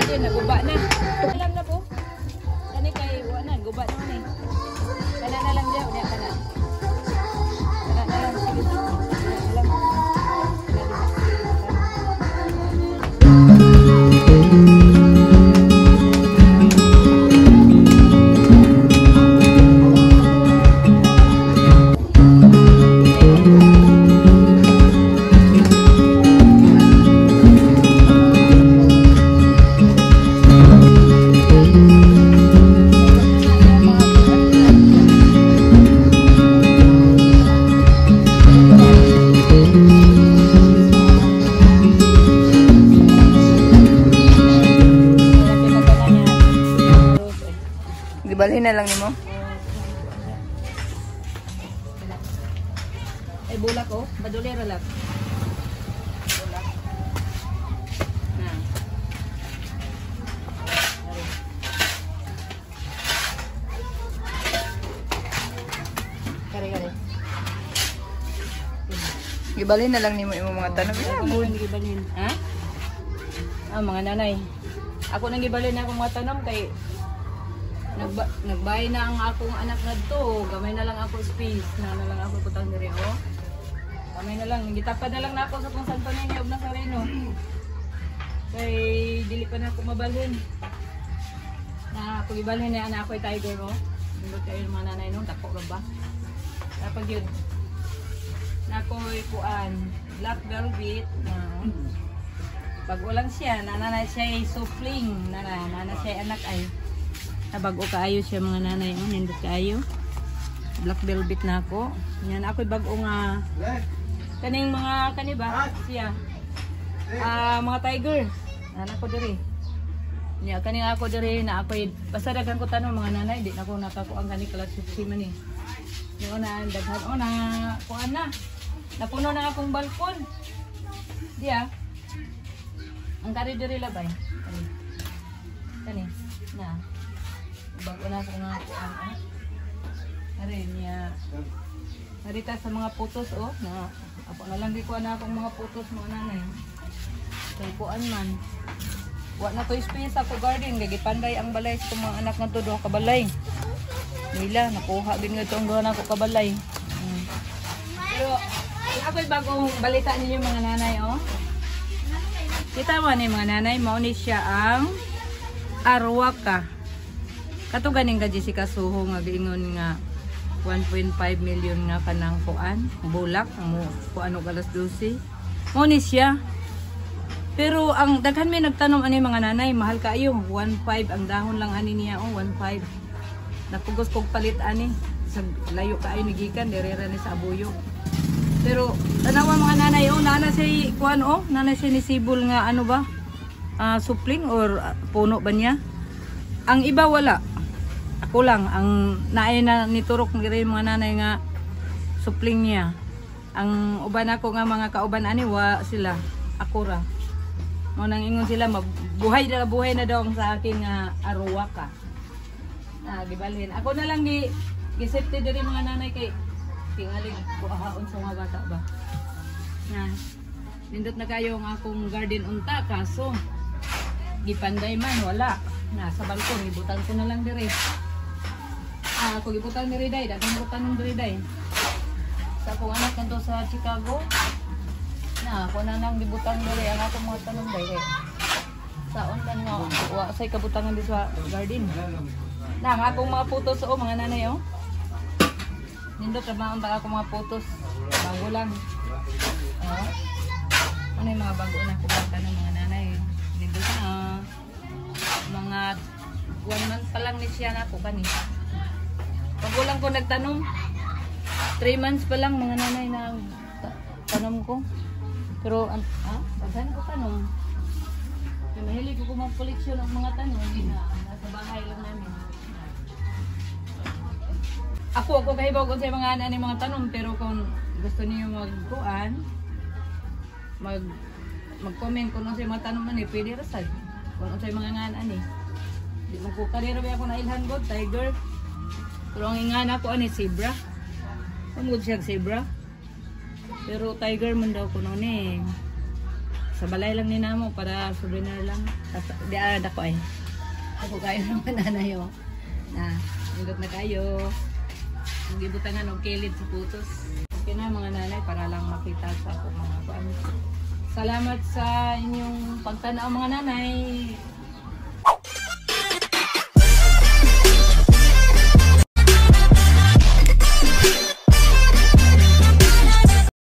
Yan, naguba na. Alam na po. Kani kay wala guba na ni. Kana na lang diya, unya kana. Kana na lang sige. Alam. Gibalhin na lang nimo. Ay bulak oh, badulera lang. Bulak. Na. Kare. Gibalhin na lang nimo imong mga tanom. Ako nang gibalhin, ha? Ah, mga nanay. Ako nang gibalhin na akong mga tanom kay nagbay na ang akong anak ngadto, gamay na lang ako space na lang ako putang diri oh. Gamay na lang, gitapad na lang na ako sa kung Santo Niño ug Nazareno. Kay dili pa na ako mabalhin. Na ako gibalhin na anak ko tiger oh. Dili kayo mga nanay no, dako ra ba? Dapat yun. Na ko'y kuan, black velvet na bago lang siya, nanay siya sufling, nanay siya anak ay bago kaayo siya mga nanay, nindot kaayo. Black velvet na ako. Yan ako bago nga kaning mga kaniba siya. Mga tiger. Anak ko diri. Nya kaning ako diri na ako pasadagan ko tanong mga nanay, di na ako nakakuan kani kalat si man ni. Yo na daghan na kuan na. Napuno na akong balkon. Diya. Ang kari diri labay. Kani. Na. Bago na ako nga kuan. Ari niya. Narita sa mga putos oh. Na ako na lang di ko na akong mga putos mga nanay. Kay kuan man. Wa na to space ako garden kay gipanday ang balay sa mga anak nga to duha ka balay. Nila nakuha din nga tong duha na ko ka balay. Pero ako'y bagong balita ninyo mga nanay oh. Kita mo ni mga nanay, mauni siya ang arwaka. Kato ganing ka Jessica Suho nga giingon nga 1.5 million nga kanang kuan, bulak mo kuano alas 12. Mauni siya. Pero ang daghan may nagtanom ani mga nanay, mahal kaayo, 1.5 ang dahon lang ani niya oh, 1.5. Napugos kog palit ani sa layo kaayo ni gikan direra ni sa Abuyo. Pero tanawa mga nanay oh, nana siya kuan oh, nana siya ni sibol nga ano ba? Supling or puno ba niya? Ang iba wala. Ako lang ang naay na niturok ni mga nanay nga supling niya. Ang uban ako nga mga kauban ani wa sila. Ako ra. Mo nang ingon sila buhay na daw sa akin nga arwaka. Gibalhin. Ako na lang gi-safety diri mga nanay kay tingali buhaon sa mga bata ba. Na nindot na kayo ang akong garden unta kaso gipanday man wala. Sa balkon gibutan ko na lang diri. Ako gibutan diri day, daghang butan diri day. Sa akong anak kanto sa Chicago. Ako na nang gibutan diri ang akong mga tanom day. Saon man nga wa say kabutangan di sa garden. Ang akong mga putos o mga nanay oh. Nindot trabaho ta ako mga putos bago lang. Oh. Ano yung mga bago na kubata ng mga nanay. Nindot na mga 1 month pa lang ni siya na ako kani. Bago lang ko nagtanom. 3 months pa lang mga nanay na tanom ko. Pero saan ko tanom? Mahilig ko mag-collection ng mga tanom na nasa bahay lang namin. Ako kahibaw ko sa mga ani mga tanom, pero kung gusto niyo magkuan, mag-comment kung ano sa mga tanom ani, pwede ra sad. Kung ano sa mga ngan ani. Di mo ko kanira ba ako na ilhan god tiger. Pero ang ingan ako ani zebra. Kamud siya zebra. Pero tiger man daw kuno ni. Sa balay lang ni namo para souvenir lang. Di arad ako ay. Ako kayo naman nanay oh. Na, indot na kayo. Mag-ibutangan og kilid sa putos. Okay na mga nanay para lang makita sa ako mga kuan. Salamat sa inyong pagtanaw mga nanay.